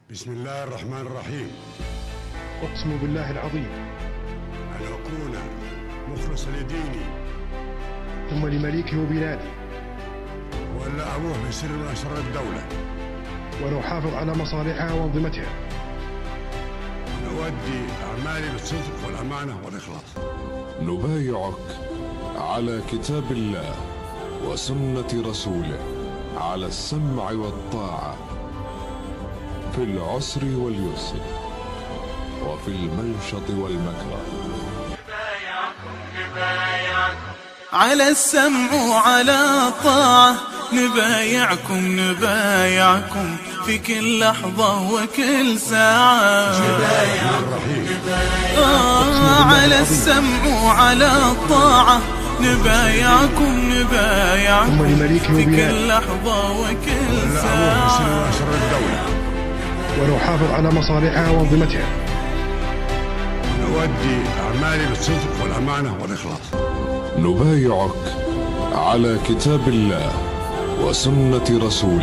بسم الله الرحمن الرحيم. أقسم بالله العظيم أن أكون مخلصا لديني ثم لمليكي وبلادي، وألا أبوح بسر من أسرار الدولة، وأن أحافظ على مصالحها وأنظمتها، وأن أؤدي أعمالي بالصدق والأمانة والإخلاص. نبايعك على كتاب الله وسنة رسوله، على السمع والطاعة في العسر واليسر وفي المنشط والمكره. نبايعكم على السمع وعلى الطاعة، نبايعكم في كل لحظة وكل ساعة. على السمع وعلى الطاعة، نبايعكم في كل لحظة وكل ساعة. وأن أحافظ على مصالحها وأنظمتها، وأن أؤدي أعمالي بالصدق والأمانة والإخلاص. نبايعك على كتاب الله وسنة رسوله،